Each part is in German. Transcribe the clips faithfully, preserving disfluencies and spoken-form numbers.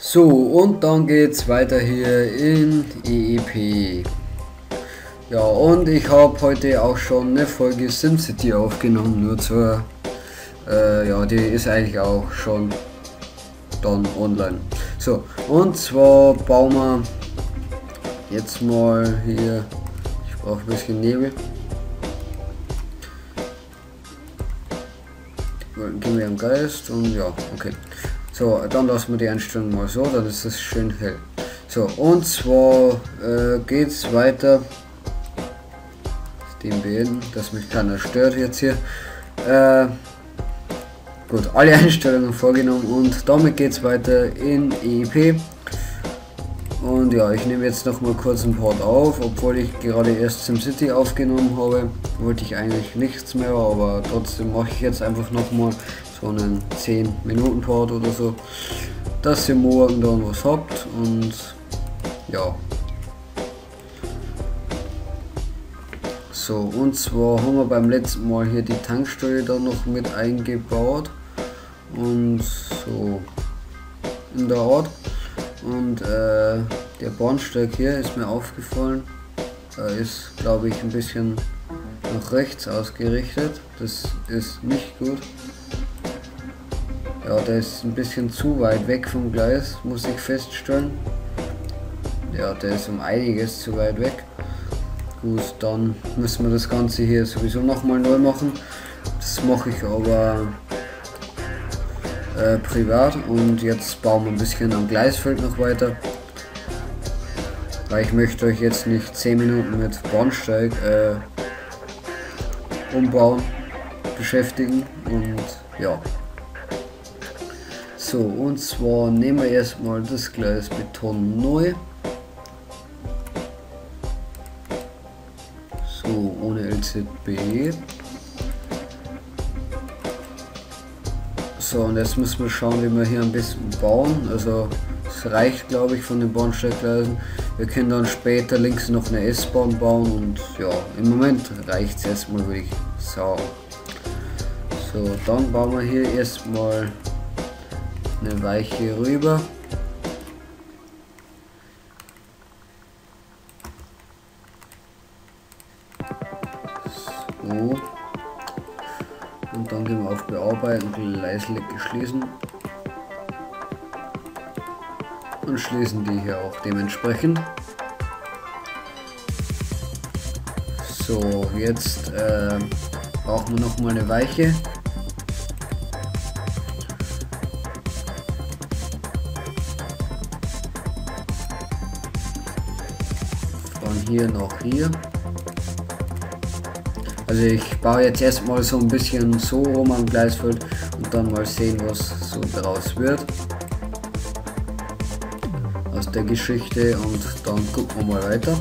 So, und dann geht's weiter hier in E E P. Ja, und ich habe heute auch schon eine Folge SimCity aufgenommen, nur zur, äh, ja, die ist eigentlich auch schon dann online. So, und zwar bauen wir jetzt mal hier, ich brauche ein bisschen Nebel. Gehen wir am Geist und ja, okay. So, dann lassen wir die Einstellung mal so, dann ist es schön hell. So, und zwar äh, geht es weiter. Den beenden, dass mich keiner stört jetzt hier. Äh, gut, alle Einstellungen vorgenommen und damit geht es weiter in E E P. Und ja, ich nehme jetzt noch mal kurz einen Part auf, obwohl ich gerade erst SimCity aufgenommen habe. Wollte ich eigentlich nichts mehr, aber trotzdem mache ich jetzt einfach noch mal so einen zehn Minuten Part oder so, dass ihr morgen dann was habt. Und ja. So, und zwar haben wir beim letzten Mal hier die Tankstelle dann noch mit eingebaut und so in der Art. Und äh, der Bahnsteig hier ist mir aufgefallen, da ist, glaube ich, ein bisschen nach rechts ausgerichtet. Das ist nicht gut. Ja, der ist ein bisschen zu weit weg vom Gleis, muss ich feststellen. Ja, der ist um einiges zu weit weg. Gut, dann müssen wir das Ganze hier sowieso nochmal neu machen. Das mache ich aber äh, privat, und jetzt bauen wir ein bisschen am Gleisfeld noch weiter. Weil ich möchte euch jetzt nicht zehn Minuten mit Bahnsteig äh, umbauen beschäftigen, und ja. So, und zwar nehmen wir erstmal das Gleis Beton neu. So, ohne L Z B. So, und jetzt müssen wir schauen, wie wir hier ein bisschen bauen. Also es reicht, glaube ich, von den Bahnsteiggleisen. Wir können dann später links noch eine S-Bahn bauen, und ja, im Moment reicht es erstmal, würde ich sagen. So, dann bauen wir hier erstmal eine Weiche rüber. So. Und dann gehen wir auf Bearbeiten, Gleislecke schließen. Und schließen die hier auch dementsprechend. So, jetzt äh, brauchen wir noch mal eine Weiche. Von hier nach hier. Also ich baue jetzt erstmal so ein bisschen so rum am Gleisfeld und dann mal sehen, was so daraus wird aus der Geschichte, und dann gucken wir mal weiter.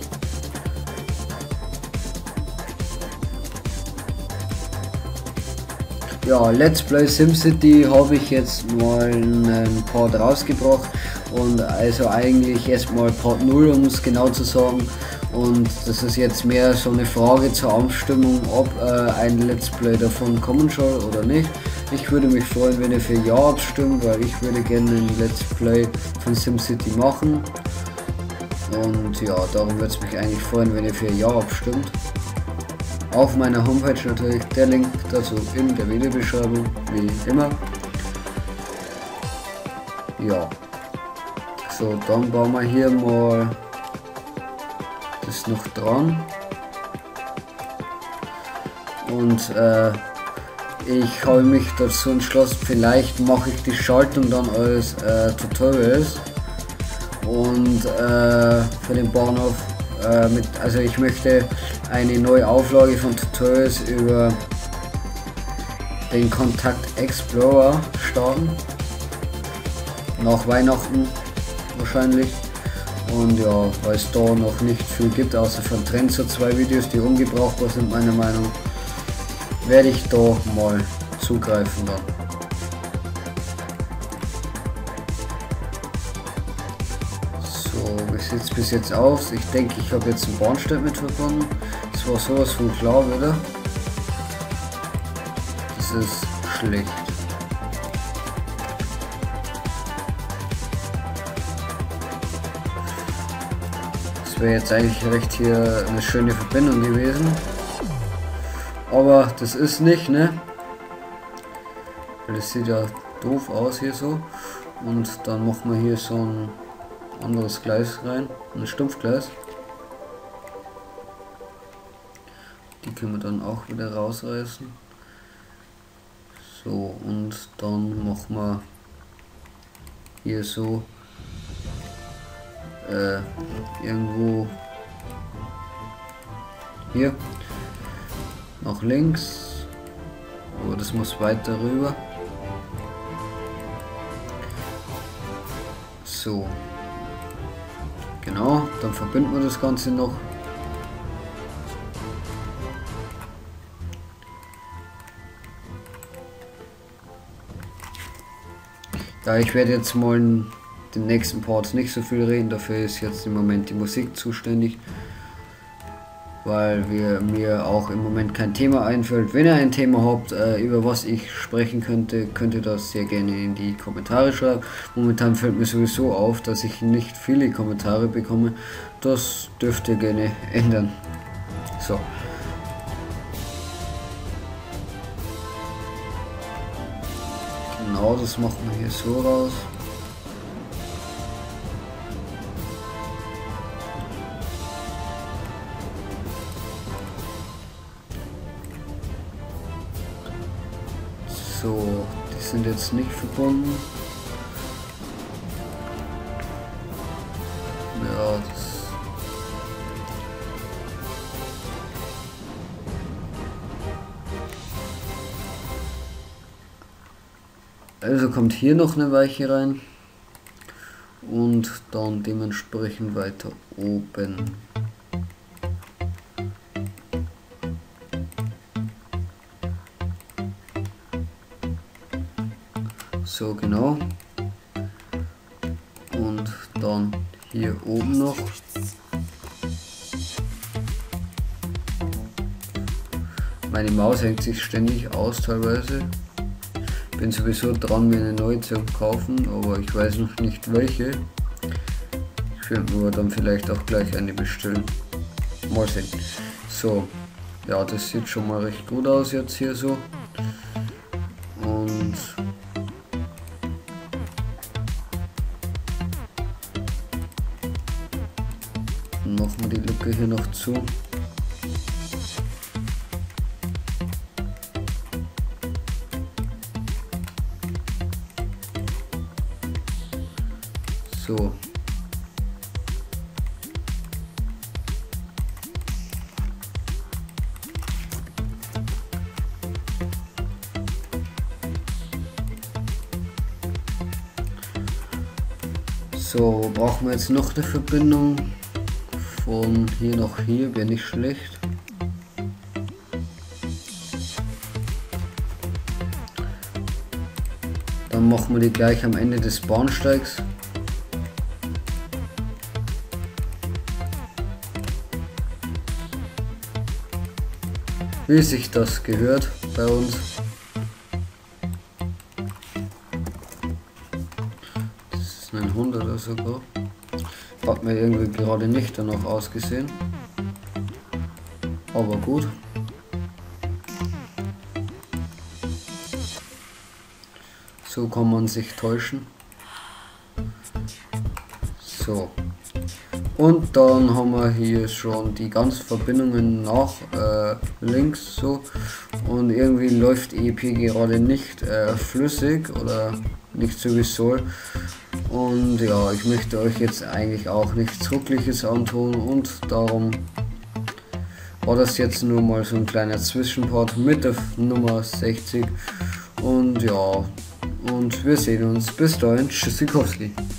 Ja, Let's Play SimCity habe ich jetzt mal einen Part rausgebracht, und also eigentlich erstmal Part null, um es genau zu sagen. Und das ist jetzt mehr so eine Frage zur Abstimmung, ob äh, ein Let's Play davon kommen soll oder nicht. Ich würde mich freuen, wenn ihr für Ja abstimmt, weil ich würde gerne ein Let's Play von SimCity machen. Und ja, darum würde es mich eigentlich freuen, wenn ihr für Ja abstimmt. Auf meiner Homepage natürlich, der Link dazu in der Videobeschreibung, wie immer. Ja. So, dann bauen wir hier mal das noch dran, und äh, ich habe mich dazu entschlossen, vielleicht mache ich die Schaltung dann als äh, Tutorials, und äh, für den Bahnhof äh, mit, also ich möchte eine neue Auflage von Tutorials über den Kontakt Explorer starten, nach Weihnachten wahrscheinlich. Und ja, weil es da noch nicht viel gibt, außer von Trenzo zwei Videos, die ungebrauchbar sind meiner Meinung nach, werde ich da mal zugreifen dann. So, wie sieht es bis jetzt aus? Ich denke, ich habe jetzt einen Bahnsteig mit verbunden. Das war sowas von klar wieder. Das ist schlecht. das wäre jetzt eigentlich recht hier eine schöne Verbindung gewesen. Aber das ist nicht, ne? Weil das sieht ja doof aus hier so. Und dann machen wir hier so ein anderes Gleis rein, ein Stumpfgleis. Die können wir dann auch wieder rausreißen. So, und dann machen wir hier so äh, irgendwo hier nach links, aber das muss weiter rüber. So, genau, dann verbinden wir das Ganze noch. Ja, ich werde jetzt mal in den nächsten Parts nicht so viel reden, dafür ist jetzt im Moment die Musik zuständig, weil wir, mir auch im Moment kein Thema einfällt. Wenn ihr ein Thema habt, äh, über was ich sprechen könnte, könnt ihr das sehr gerne in die Kommentare schreiben. Momentan fällt mir sowieso auf, dass ich nicht viele Kommentare bekomme. Das dürft ihr gerne ändern. So. Genau, das machen wir hier so raus. So, die sind jetzt nicht verbunden. Ja, das also kommt hier noch eine Weiche rein und dann dementsprechend weiter oben. So, genau. Und dann hier oben noch. Meine Maus hängt sich ständig aus teilweise. Bin sowieso dran, mir eine neue zu kaufen, aber ich weiß noch nicht welche. Ich werde nur dann vielleicht auch gleich eine bestellen. Mal sehen. So, ja, das sieht schon mal recht gut aus jetzt hier so. Und dann machen wir die Lücke hier noch zu. So. So, brauchen wir jetzt noch eine Verbindung von hier nach hier, wäre nicht schlecht. Dann machen wir die gleich am Ende des Bahnsteigs. Wie sich das gehört bei uns. Das ist ein hunderter sogar. Hat mir irgendwie gerade nicht danach ausgesehen. Aber gut. So kann man sich täuschen. So. Und dann haben wir hier schon die ganzen Verbindungen nach äh, links so. Und irgendwie läuft E P gerade nicht äh, flüssig oder nicht so wie es soll. Und ja, ich möchte euch jetzt eigentlich auch nichts Ruckliches antun und darum war das jetzt nur mal so ein kleiner Zwischenpart mit der Nummer sechzig. Und ja, und wir sehen uns. Bis dahin, Tschüssikowski.